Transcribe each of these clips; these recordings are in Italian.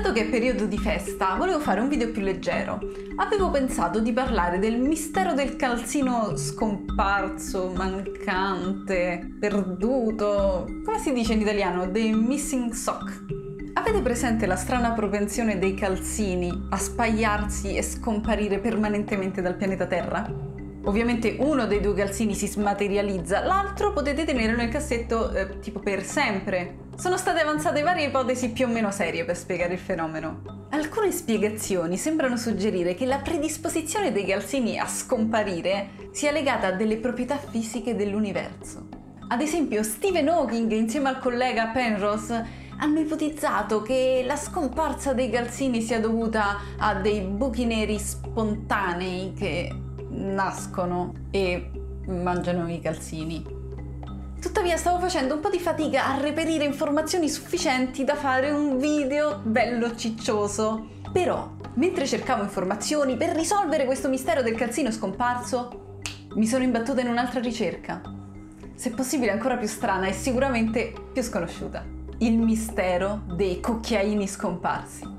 dato che è periodo di festa, volevo fare un video più leggero. Avevo pensato di parlare del mistero del calzino scomparso, mancante, perduto, come si dice in italiano? The missing sock. Avete presente la strana propensione dei calzini a spagliarsi e scomparire permanentemente dal pianeta Terra? Ovviamente uno dei due calzini si smaterializza, l'altro potete tenere nel cassetto tipo per sempre. Sono state avanzate varie ipotesi più o meno serie per spiegare il fenomeno. Alcune spiegazioni sembrano suggerire che la predisposizione dei calzini a scomparire sia legata a delle proprietà fisiche dell'universo. Ad esempio, Stephen Hawking insieme al collega Penrose hanno ipotizzato che la scomparsa dei calzini sia dovuta a dei buchi neri spontanei che nascono e mangiano i calzini. Tuttavia stavo facendo un po' di fatica a reperire informazioni sufficienti da fare un video bello ciccioso. Però, mentre cercavo informazioni per risolvere questo mistero del calzino scomparso, mi sono imbattuta in un'altra ricerca, se possibile ancora più strana e sicuramente più sconosciuta: il mistero dei cucchiaini scomparsi.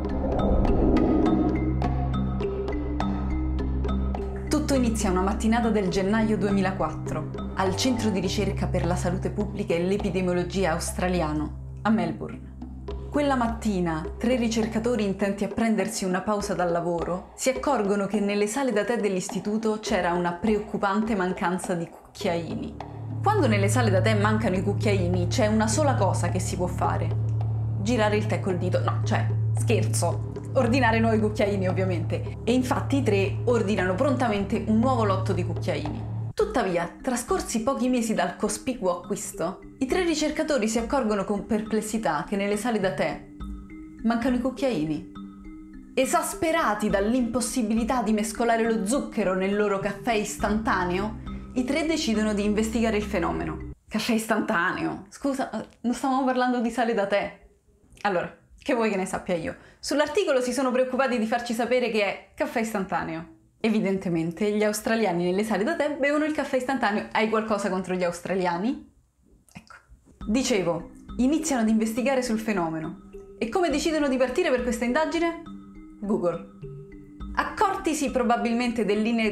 Tutto inizia una mattinata del gennaio 2004 al Centro di ricerca per la salute pubblica e l'epidemiologia australiano a Melbourne. Quella mattina 3 ricercatori intenti a prendersi una pausa dal lavoro si accorgono che nelle sale da tè dell'istituto c'era una preoccupante mancanza di cucchiaini. Quando nelle sale da tè mancano i cucchiaini c'è una sola cosa che si può fare: girare il tè col dito. No, scherzo! Ordinare nuovi cucchiaini, ovviamente. E infatti i 3 ordinano prontamente un nuovo lotto di cucchiaini. Tuttavia, trascorsi pochi mesi dal cospicuo acquisto, i 3 ricercatori si accorgono con perplessità che nelle sale da tè mancano i cucchiaini. Esasperati dall'impossibilità di mescolare lo zucchero nel loro caffè istantaneo, i 3 decidono di investigare il fenomeno. Caffè istantaneo? Scusa, non stavamo parlando di sale da tè? Allora, che vuoi che ne sappia io? Sull'articolo si sono preoccupati di farci sapere che è caffè istantaneo. Evidentemente gli australiani nelle sale da tè bevono il caffè istantaneo. Hai qualcosa contro gli australiani? Ecco. Dicevo, iniziano ad investigare sul fenomeno. E come decidono di partire per questa indagine? Google. Accortisi probabilmente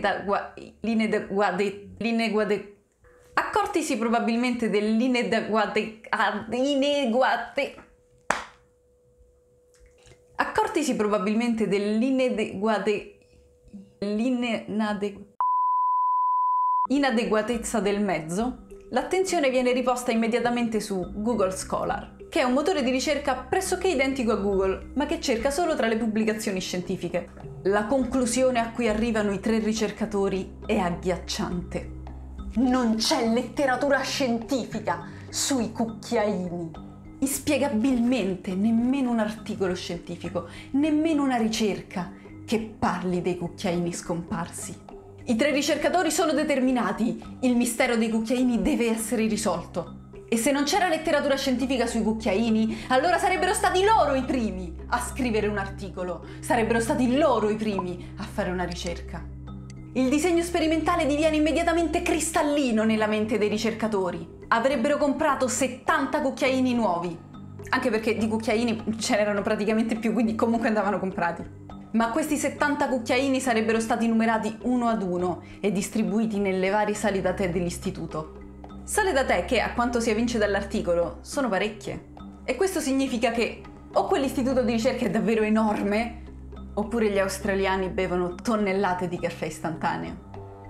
dell'inadeguatezza del mezzo, l'attenzione viene riposta immediatamente su Google Scholar, che è un motore di ricerca pressoché identico a Google, ma che cerca solo tra le pubblicazioni scientifiche. La conclusione a cui arrivano i 3 ricercatori è agghiacciante. Non c'è letteratura scientifica sui cucchiaini. Inspiegabilmente nemmeno un articolo scientifico, nemmeno una ricerca che parli dei cucchiaini scomparsi. I 3 ricercatori sono determinati, il mistero dei cucchiaini deve essere risolto. E se non c'era letteratura scientifica sui cucchiaini, allora sarebbero stati loro i primi a scrivere un articolo, sarebbero stati loro i primi a fare una ricerca. Il disegno sperimentale diviene immediatamente cristallino nella mente dei ricercatori. Avrebbero comprato 70 cucchiaini nuovi, anche perché di cucchiaini ce n'erano praticamente più, quindi comunque andavano comprati. Ma questi 70 cucchiaini sarebbero stati numerati uno ad uno e distribuiti nelle varie sale da tè dell'istituto. Sale da tè che, a quanto si evince dall'articolo, sono parecchie. E questo significa che o quell'istituto di ricerca è davvero enorme, oppure gli australiani bevono tonnellate di caffè istantaneo.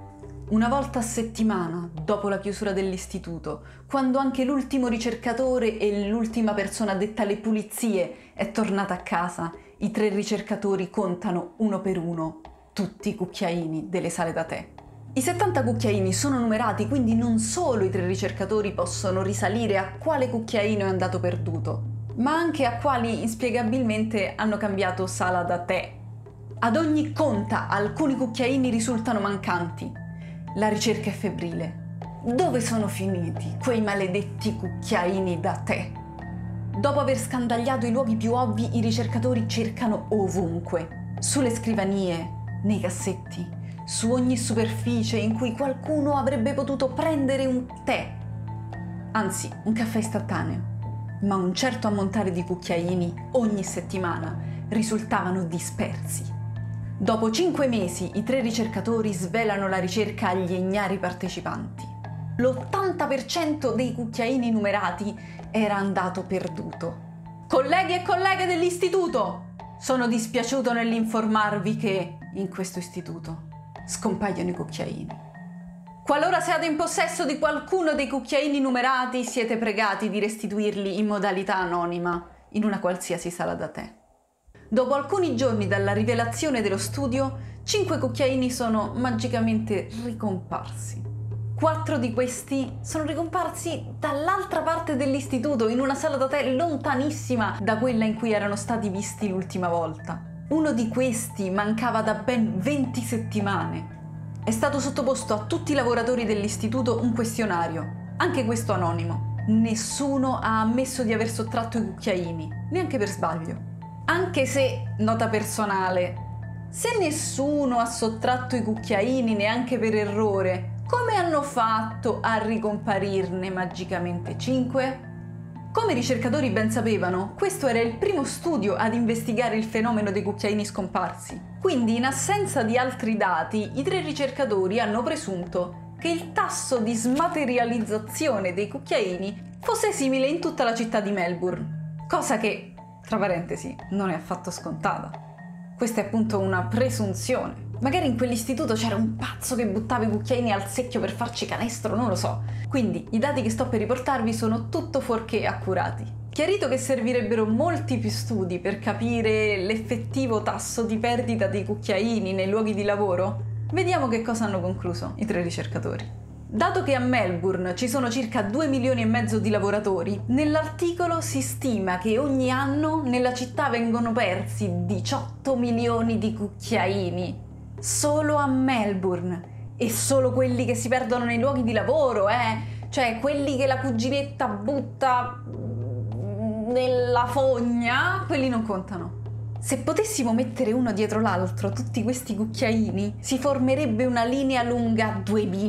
Una volta a settimana, dopo la chiusura dell'istituto, quando anche l'ultimo ricercatore e l'ultima persona addetta alle pulizie è tornata a casa, i 3 ricercatori contano uno per uno tutti i cucchiaini delle sale da tè. I 70 cucchiaini sono numerati, quindi non solo i 3 ricercatori possono risalire a quale cucchiaino è andato perduto, ma anche a quali inspiegabilmente hanno cambiato sala da tè. Ad ogni conta alcuni cucchiaini risultano mancanti. La ricerca è febbrile. Dove sono finiti quei maledetti cucchiaini da tè? Dopo aver scandagliato i luoghi più ovvi, i ricercatori cercano ovunque. Sulle scrivanie, nei cassetti, su ogni superficie in cui qualcuno avrebbe potuto prendere un tè. Anzi, un caffè istantaneo. ma un certo ammontare di cucchiaini ogni settimana risultavano dispersi. Dopo 5 mesi i 3 ricercatori svelano la ricerca agli ignari partecipanti. L'80% dei cucchiaini numerati era andato perduto. Colleghi e colleghe dell'istituto, sono dispiaciuto nell'informarvi che in questo istituto scompaiono i cucchiaini. Qualora siate in possesso di qualcuno dei cucchiaini numerati, siete pregati di restituirli in modalità anonima in una qualsiasi sala da tè. Dopo alcuni giorni dalla rivelazione dello studio, 5 cucchiaini sono magicamente ricomparsi. 4 di questi sono ricomparsi dall'altra parte dell'istituto, in una sala da tè lontanissima da quella in cui erano stati visti l'ultima volta. Uno di questi mancava da ben 20 settimane. È stato sottoposto a tutti i lavoratori dell'istituto un questionario, anche questo anonimo. Nessuno ha ammesso di aver sottratto i cucchiaini, neanche per sbaglio. Anche se, nota personale, se nessuno ha sottratto i cucchiaini neanche per errore, come hanno fatto a ricomparirne magicamente 5? Come i ricercatori ben sapevano, questo era il primo studio ad investigare il fenomeno dei cucchiaini scomparsi. Quindi, in assenza di altri dati, i 3 ricercatori hanno presunto che il tasso di smaterializzazione dei cucchiaini fosse simile in tutta la città di Melbourne. Cosa che, tra parentesi, non è affatto scontata. Questa è appunto una presunzione. Magari in quell'istituto c'era un pazzo che buttava i cucchiaini al secchio per farci canestro, non lo so. Quindi i dati che sto per riportarvi sono tutto fuorché accurati. Chiarito che servirebbero molti più studi per capire l'effettivo tasso di perdita dei cucchiaini nei luoghi di lavoro, vediamo che cosa hanno concluso i 3 ricercatori. Dato che a Melbourne ci sono circa 2,5 milioni di lavoratori, nell'articolo si stima che ogni anno nella città vengono persi 18 milioni di cucchiaini. Solo a Melbourne. E solo quelli che si perdono nei luoghi di lavoro, Cioè quelli che la cuginetta butta nella fogna, quelli non contano. Se potessimo mettere uno dietro l'altro tutti questi cucchiaini, si formerebbe una linea lunga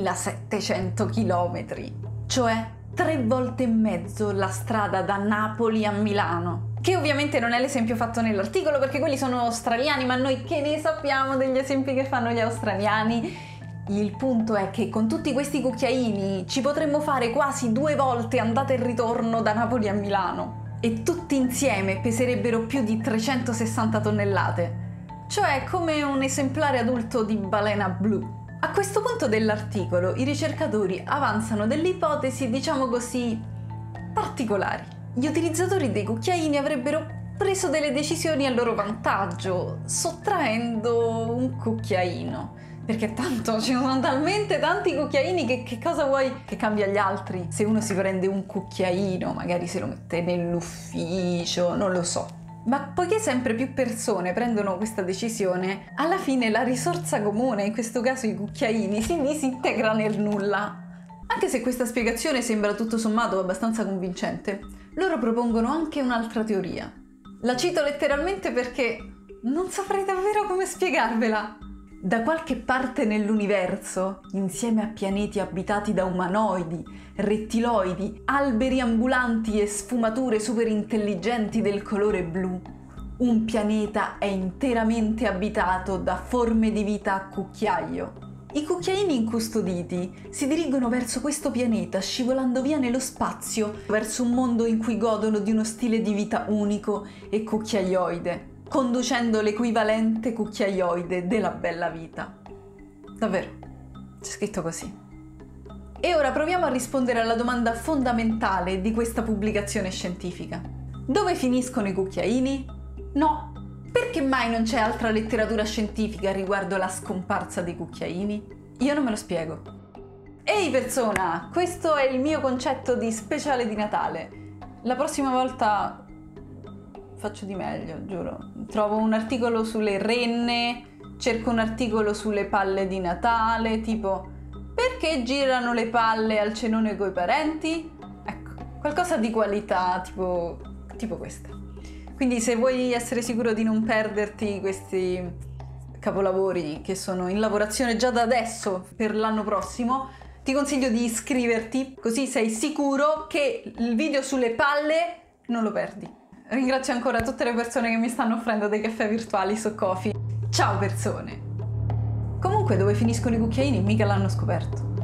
2700 km, cioè 3 volte e mezzo la strada da Napoli a Milano. Che ovviamente non è l'esempio fatto nell'articolo, perché quelli sono australiani, ma noi che ne sappiamo degli esempi che fanno gli australiani? Il punto è che con tutti questi cucchiaini ci potremmo fare quasi 2 volte andata e ritorno da Napoli a Milano. E tutti insieme peserebbero più di 360 tonnellate, cioè come un esemplare adulto di balena blu. A questo punto dell'articolo i ricercatori avanzano delle ipotesi, diciamo così, particolari. Gli utilizzatori dei cucchiaini avrebbero preso delle decisioni a loro vantaggio, sottraendo un cucchiaino. Perché tanto ci sono talmente tanti cucchiaini che cosa vuoi che cambi agli altri? Se uno si prende un cucchiaino, magari se lo mette nell'ufficio, non lo so. Ma poiché sempre più persone prendono questa decisione, alla fine la risorsa comune, in questo caso i cucchiaini, si disintegra nel nulla. Anche se questa spiegazione sembra tutto sommato abbastanza convincente, loro propongono anche un'altra teoria. La cito letteralmente perché non saprei davvero come spiegarvela. Da qualche parte nell'universo, insieme a pianeti abitati da umanoidi, rettiloidi, alberi ambulanti e sfumature superintelligenti del colore blu, un pianeta è interamente abitato da forme di vita a cucchiaio. I cucchiaini incustoditi si dirigono verso questo pianeta, scivolando via nello spazio, verso un mondo in cui godono di uno stile di vita unico e cucchiaioide, conducendo l'equivalente cucchiaioide della bella vita. Davvero, c'è scritto così. E ora proviamo a rispondere alla domanda fondamentale di questa pubblicazione scientifica. Dove finiscono i cucchiaini? No. Perché mai non c'è altra letteratura scientifica riguardo la scomparsa dei cucchiaini? Io non me lo spiego. Ehi persona, questo è il mio concetto di speciale di Natale. La prossima volta faccio di meglio, giuro. Trovo un articolo sulle renne, cerco un articolo sulle palle di Natale, tipo perché girano le palle al cenone coi parenti? Ecco, qualcosa di qualità, tipo questa. Quindi se vuoi essere sicuro di non perderti questi capolavori che sono in lavorazione già da adesso per l'anno prossimo, ti consiglio di iscriverti, così sei sicuro che il video sulle palle non lo perdi. Ringrazio ancora tutte le persone che mi stanno offrendo dei caffè virtuali su Ko-fi. Ciao persone! Comunque dove finiscono i cucchiaini mica l'hanno scoperto.